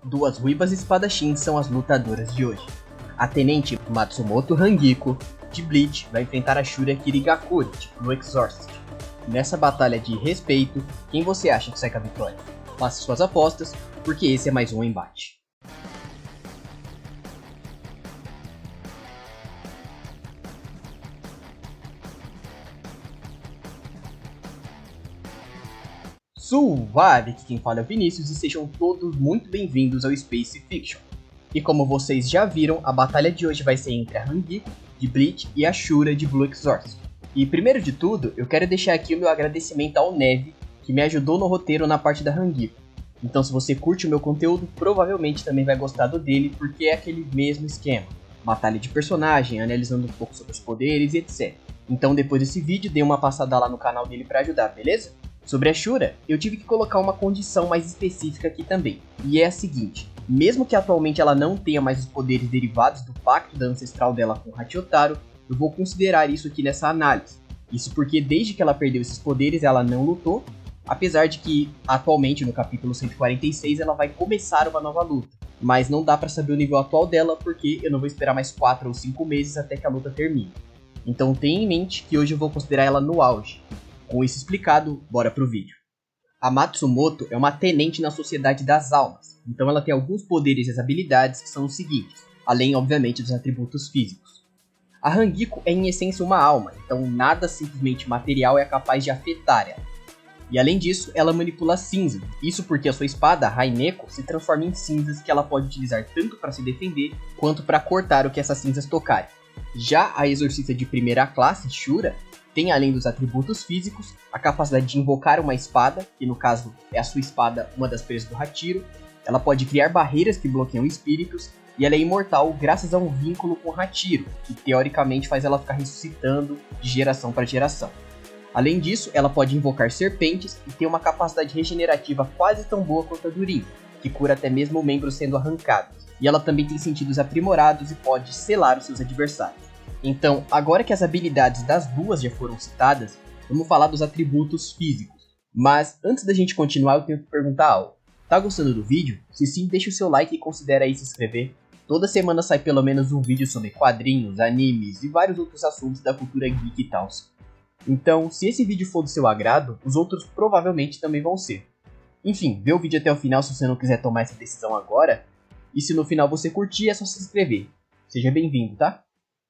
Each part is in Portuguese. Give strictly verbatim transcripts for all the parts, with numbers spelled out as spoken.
Duas ruivas espadachins são as lutadoras de hoje. A tenente Matsumoto Hangiko, de Bleach, vai enfrentar a Shura Kirigakure, de Blue Exorcist. Nessa batalha de respeito, quem você acha que sai com a vitória? Faça suas apostas, porque esse é mais um embate. Suave, que quem fala é o Vinícius, e sejam todos muito bem-vindos ao Space Fiction. E como vocês já viram, a batalha de hoje vai ser entre a Hangiko, de Bleach, e a Shura, de Blue Exorcist. E primeiro de tudo, eu quero deixar aqui o meu agradecimento ao Neve, que me ajudou no roteiro na parte da Hangiko. Então se você curte o meu conteúdo, provavelmente também vai gostar do dele, porque é aquele mesmo esquema. Batalha de personagem, analisando um pouco sobre os poderes e etcétera. Então depois desse vídeo, dê uma passada lá no canal dele pra ajudar, beleza? Sobre a Shura, eu tive que colocar uma condição mais específica aqui também, e é a seguinte: mesmo que atualmente ela não tenha mais os poderes derivados do pacto da ancestral dela com Hachiotaro, eu vou considerar isso aqui nessa análise. Isso porque desde que ela perdeu esses poderes ela não lutou, apesar de que atualmente no capítulo cento e quarenta e seis ela vai começar uma nova luta, mas não dá pra saber o nível atual dela porque eu não vou esperar mais quatro ou cinco meses até que a luta termine. Então tenha em mente que hoje eu vou considerar ela no auge. Com isso explicado, bora pro vídeo. A Matsumoto é uma tenente na Sociedade das Almas, então ela tem alguns poderes e as habilidades que são os seguintes, além obviamente dos atributos físicos. A Hangiko é em essência uma alma, então nada simplesmente material é capaz de afetar ela. E além disso, ela manipula cinza, isso porque a sua espada, Haineko, se transforma em cinzas que ela pode utilizar tanto para se defender, quanto para cortar o que essas cinzas tocarem. Já a exorcista de primeira classe, Shura, tem, além dos atributos físicos, a capacidade de invocar uma espada, que no caso é a sua espada, uma das presas do Hachiro. Ela pode criar barreiras que bloqueiam espíritos, e ela é imortal graças a um vínculo com o Hachiro, que teoricamente faz ela ficar ressuscitando de geração para geração. Além disso, ela pode invocar serpentes e tem uma capacidade regenerativa quase tão boa quanto a do Rin, que cura até mesmo membros sendo arrancados. E ela também tem sentidos aprimorados e pode selar os seus adversários. Então, agora que as habilidades das duas já foram citadas, vamos falar dos atributos físicos. Mas antes da gente continuar, eu tenho que perguntar algo. Tá gostando do vídeo? Se sim, deixa o seu like e considera aí se inscrever. Toda semana sai pelo menos um vídeo sobre quadrinhos, animes e vários outros assuntos da cultura geek e tal. Então, se esse vídeo for do seu agrado, os outros provavelmente também vão ser. Enfim, vê o vídeo até o final se você não quiser tomar essa decisão agora. E se no final você curtir, é só se inscrever. Seja bem-vindo, tá?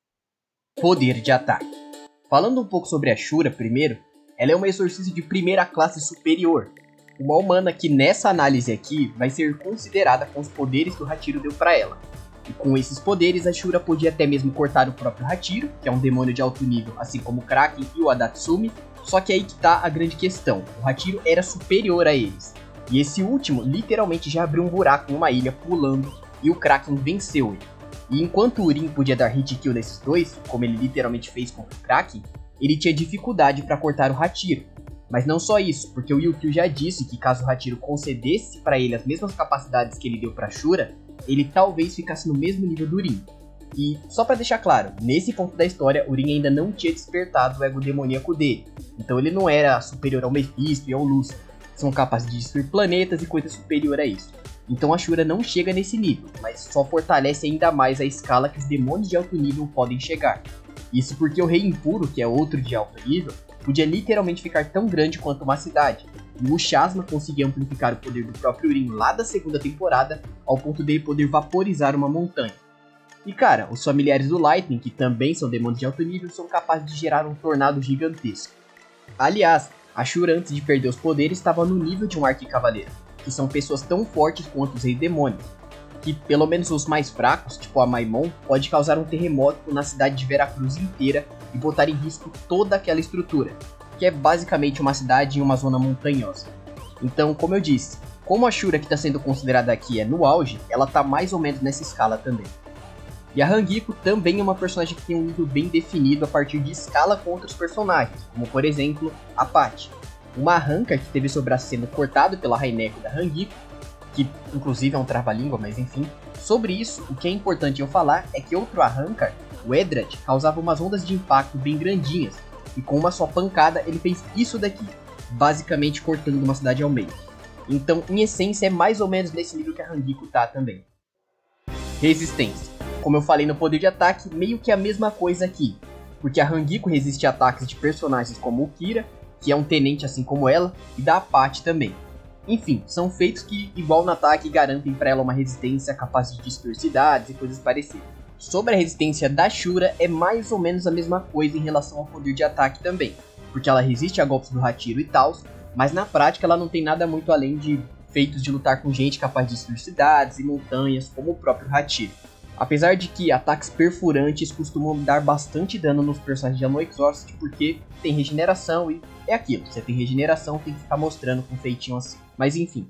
Poder de ataque. Falando um pouco sobre a Shura primeiro, ela é uma exorcista de primeira classe superior. Uma humana que nessa análise aqui vai ser considerada com os poderes que o Hachiro deu pra ela. E com esses poderes a Shura podia até mesmo cortar o próprio Hachiro, que é um demônio de alto nível, assim como o Kraken e o Adatsumi. Só que aí que tá a grande questão, o Hachiro era superior a eles. E esse último literalmente já abriu um buraco em uma ilha pulando e o Kraken venceu ele. E enquanto o Rin podia dar hit kill nesses dois, como ele literalmente fez com o Kraken, ele tinha dificuldade para cortar o Hachiro. Mas não só isso, porque o Yukio já disse que caso o Hachiro concedesse para ele as mesmas capacidades que ele deu para Shura, ele talvez ficasse no mesmo nível do Rin. E só para deixar claro, nesse ponto da história o Rin ainda não tinha despertado o ego demoníaco dele, então ele não era superior ao Mephisto e ao Lúcifer, que são capazes de destruir planetas e coisa superior a isso. Então a Shura não chega nesse nível, mas só fortalece ainda mais a escala que os demônios de alto nível podem chegar. Isso porque o Rei Impuro, que é outro de alto nível, podia literalmente ficar tão grande quanto uma cidade. E o Chasma conseguia amplificar o poder do próprio Rin lá da segunda temporada, ao ponto dele poder vaporizar uma montanha. E cara, os familiares do Lightning, que também são demônios de alto nível, são capazes de gerar um tornado gigantesco. Aliás, a Shura antes de perder os poderes estava no nível de um arquicavaleiro, que são pessoas tão fortes quanto os reis demônios, que pelo menos os mais fracos, tipo a Maimon, pode causar um terremoto na cidade de Veracruz inteira e botar em risco toda aquela estrutura, que é basicamente uma cidade em uma zona montanhosa. Então, como eu disse, como a Shura que está sendo considerada aqui é no auge, ela está mais ou menos nessa escala também. E a Hangiko também é uma personagem que tem um nível bem definido a partir de escala com outros personagens, como por exemplo, a Patty. Uma arranca que teve seu braço sendo cortado pela Haineko da Hangiko, que inclusive é um trava-língua, mas enfim. Sobre isso, o que é importante eu falar é que outro arranca, o Edrad, causava umas ondas de impacto bem grandinhas, e com uma só pancada ele fez isso daqui, basicamente cortando uma cidade ao meio. Então, em essência, é mais ou menos nesse nível que a Hangiko tá também. Resistência. Como eu falei no poder de ataque, meio que a mesma coisa aqui. Porque a Hangiko resiste a ataques de personagens como o Kira, que é um tenente assim como ela, e da Apache também. Enfim, são feitos que, igual no ataque, garantem para ela uma resistência capaz de destruir cidades e coisas parecidas. Sobre a resistência da Shura, é mais ou menos a mesma coisa em relação ao poder de ataque também. Porque ela resiste a golpes do Hachiro e tal, mas na prática ela não tem nada muito além de feitos de lutar com gente capaz de destruir cidades e montanhas, como o próprio Hachiro. Apesar de que ataques perfurantes costumam dar bastante dano nos personagens de Alone Exorcist, porque tem regeneração e é aquilo, você tem regeneração, tem que ficar mostrando com um feitinho assim. Mas enfim.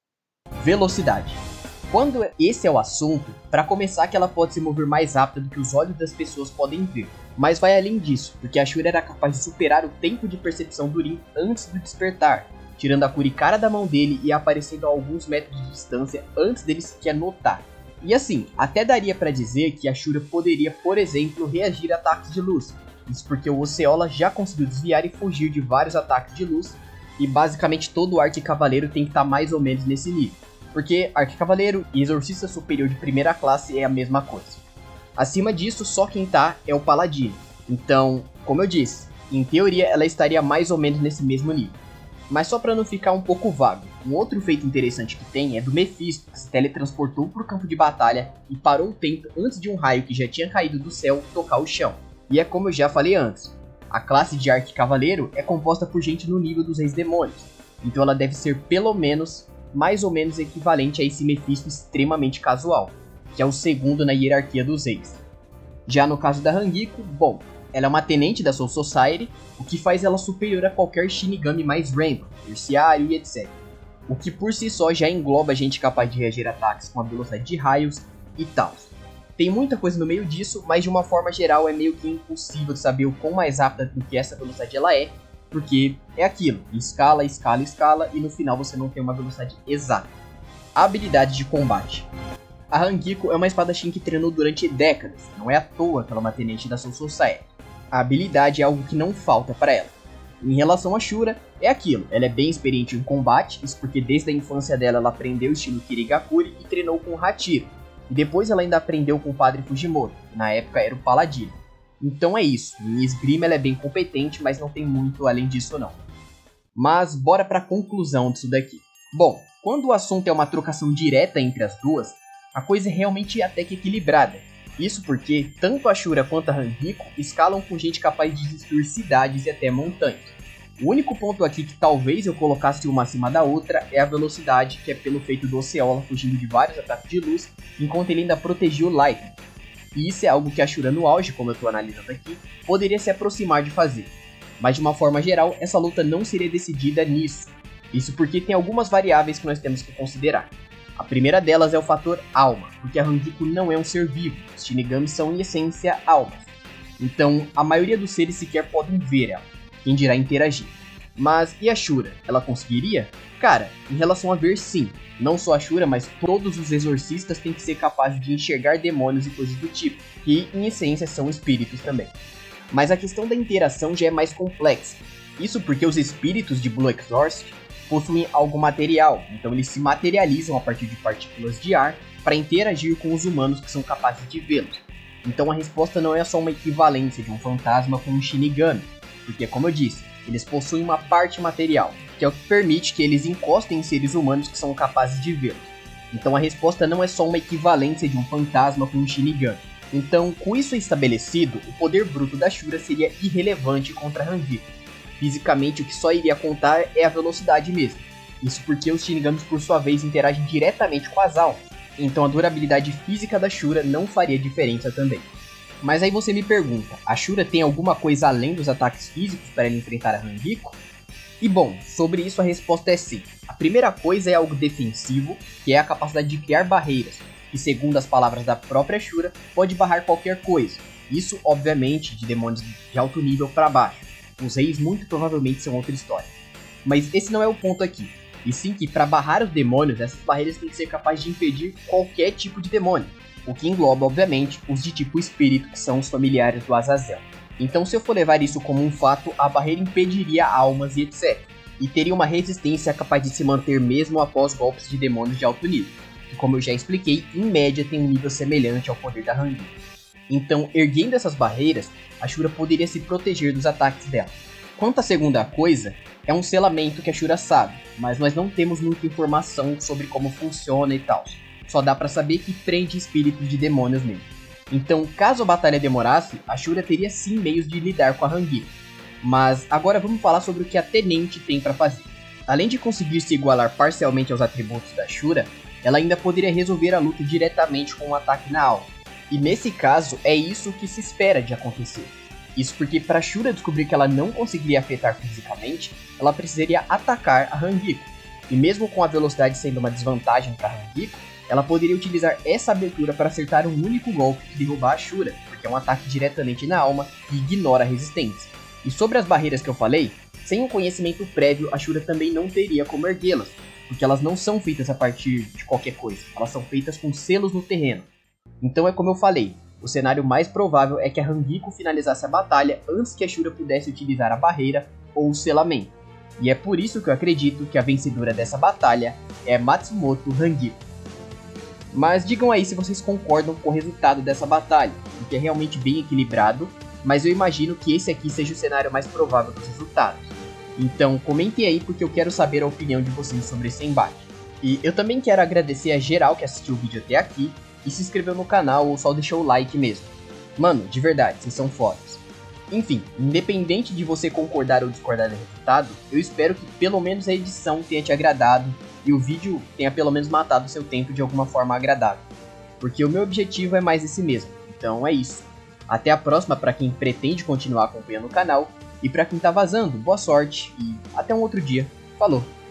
Velocidade. Quando esse é o assunto, para começar que ela pode se mover mais rápido do que os olhos das pessoas podem ver. Mas vai além disso, porque a Shura era capaz de superar o tempo de percepção do Rin antes do despertar, tirando a Kurikara da mão dele e aparecendo a alguns metros de distância antes dele sequer notar. E assim, até daria para dizer que a Shura poderia, por exemplo, reagir a ataques de luz. Isso porque o Osceola já conseguiu desviar e fugir de vários ataques de luz, e basicamente todo o Arquicavaleiro tem que estar tá mais ou menos nesse nível. Porque Arquicavaleiro e Exorcista Superior de primeira classe é a mesma coisa. Acima disso, só quem tá é o Paladino. Então, como eu disse, em teoria ela estaria mais ou menos nesse mesmo nível. Mas só para não ficar um pouco vago, um outro feito interessante que tem é do Mephisto, que se teletransportou para o campo de batalha e parou o tempo antes de um raio que já tinha caído do céu tocar o chão. E é como eu já falei antes, a classe de Arquicavaleiro é composta por gente no nível dos Reis Demônios, então ela deve ser pelo menos, mais ou menos equivalente a esse Mephisto extremamente casual, que é o segundo na hierarquia dos reis. Já no caso da Hangiko, bom, ela é uma tenente da Soul Society, o que faz ela superior a qualquer Shinigami mais random, terciário e etcétera. O que por si só já engloba gente capaz de reagir a ataques com a velocidade de raios e tal. Tem muita coisa no meio disso, mas de uma forma geral é meio que impossível saber o quão mais rápida do que essa velocidade ela é, porque é aquilo, escala, escala, escala, e no final você não tem uma velocidade exata. A habilidade de combate. A Hangiko é uma espadachim que treinou durante décadas, não é à toa que ela é uma tenente da Soul Society. A habilidade é algo que não falta para ela. Em relação a Shura, é aquilo, ela é bem experiente em combate, isso porque desde a infância dela ela aprendeu o estilo Kirigakuri e treinou com o Hachiro. E depois ela ainda aprendeu com o Padre Fujimoto, que na época era o Paladino. Então é isso, em esgrima ela é bem competente, mas não tem muito além disso não. Mas bora para a conclusão disso daqui. Bom, quando o assunto é uma trocação direta entre as duas, a coisa é realmente até que equilibrada. Isso porque tanto a Shura quanto a Hangiko escalam com gente capaz de destruir cidades e até montanhas. O único ponto aqui que talvez eu colocasse uma acima da outra é a velocidade, que é pelo feito do Osceola fugindo de vários ataques de luz, enquanto ele ainda protegia o Lightning. E isso é algo que a Shura no auge, como eu estou analisando aqui, poderia se aproximar de fazer. Mas de uma forma geral, essa luta não seria decidida nisso. Isso porque tem algumas variáveis que nós temos que considerar. A primeira delas é o fator alma, porque a Hangiko não é um ser vivo, os Shinigamis são em essência almas. Então, a maioria dos seres sequer podem ver ela, quem dirá interagir. Mas e a Shura? Ela conseguiria? Cara, em relação a ver, sim. Não só a Shura, mas todos os exorcistas têm que ser capazes de enxergar demônios e coisas do tipo, que em essência são espíritos também. Mas a questão da interação já é mais complexa. Isso porque os espíritos de Blue Exorcist possuem algo material, então eles se materializam a partir de partículas de ar para interagir com os humanos que são capazes de vê-los. Então a resposta não é só uma equivalência de um fantasma com um Shinigami, porque como eu disse, eles possuem uma parte material, que é o que permite que eles encostem em seres humanos que são capazes de vê-los. Então a resposta não é só uma equivalência de um fantasma com um Shinigami. Então, com isso estabelecido, o poder bruto da Shura seria irrelevante contra a Hangiko. Fisicamente, o que só iria contar é a velocidade mesmo. Isso porque os Shinigamis, por sua vez, interagem diretamente com as almas. Então a durabilidade física da Shura não faria diferença também. Mas aí você me pergunta, a Shura tem alguma coisa além dos ataques físicos para ela enfrentar a Hangiko? E bom, sobre isso a resposta é sim. A primeira coisa é algo defensivo, que é a capacidade de criar barreiras, que segundo as palavras da própria Shura, pode barrar qualquer coisa. Isso, obviamente, de demônios de alto nível para baixo. Os reis muito provavelmente são outra história. Mas esse não é o ponto aqui. E sim que para barrar os demônios, essas barreiras têm que ser capazes de impedir qualquer tipo de demônio. O que engloba, obviamente, os de tipo espírito, que são os familiares do Azazel. Então se eu for levar isso como um fato, a barreira impediria almas e etcétera. e teria uma resistência capaz de se manter mesmo após golpes de demônios de alto nível, que como eu já expliquei, em média tem um nível semelhante ao poder da Hangiko. Então, erguendo essas barreiras, a Shura poderia se proteger dos ataques dela. Quanto à segunda coisa, é um selamento que a Shura sabe, mas nós não temos muita informação sobre como funciona e tal. Só dá pra saber que prende espíritos de demônios nele. Então, caso a batalha demorasse, a Shura teria sim meios de lidar com a Hangiko. Mas agora vamos falar sobre o que a Tenente tem pra fazer. Além de conseguir se igualar parcialmente aos atributos da Shura, ela ainda poderia resolver a luta diretamente com um ataque na alma. E nesse caso, é isso que se espera de acontecer. Isso porque para Shura descobrir que ela não conseguiria afetar fisicamente, ela precisaria atacar a Hangiko. E mesmo com a velocidade sendo uma desvantagem para Hangiko, ela poderia utilizar essa abertura para acertar um único golpe e derrubar a Shura, porque é um ataque diretamente na alma e ignora a resistência. E sobre as barreiras que eu falei, sem um conhecimento prévio, a Shura também não teria como erguê-las, porque elas não são feitas a partir de qualquer coisa, elas são feitas com selos no terreno. Então é como eu falei, o cenário mais provável é que a Hangiko finalizasse a batalha antes que a Shura pudesse utilizar a barreira ou o selamento. E é por isso que eu acredito que a vencedora dessa batalha é Matsumoto Hangiko. Mas digam aí se vocês concordam com o resultado dessa batalha, porque é realmente bem equilibrado, mas eu imagino que esse aqui seja o cenário mais provável dos resultados. Então comentem aí porque eu quero saber a opinião de vocês sobre esse embate. E eu também quero agradecer a geral que assistiu o vídeo até aqui e se inscreveu no canal ou só deixou o like mesmo. Mano, de verdade, vocês são fodas. Enfim, independente de você concordar ou discordar do resultado, eu espero que pelo menos a edição tenha te agradado e o vídeo tenha pelo menos matado o seu tempo de alguma forma agradável. Porque o meu objetivo é mais esse mesmo, então é isso. Até a próxima para quem pretende continuar acompanhando o canal, e para quem tá vazando, boa sorte e até um outro dia. Falou!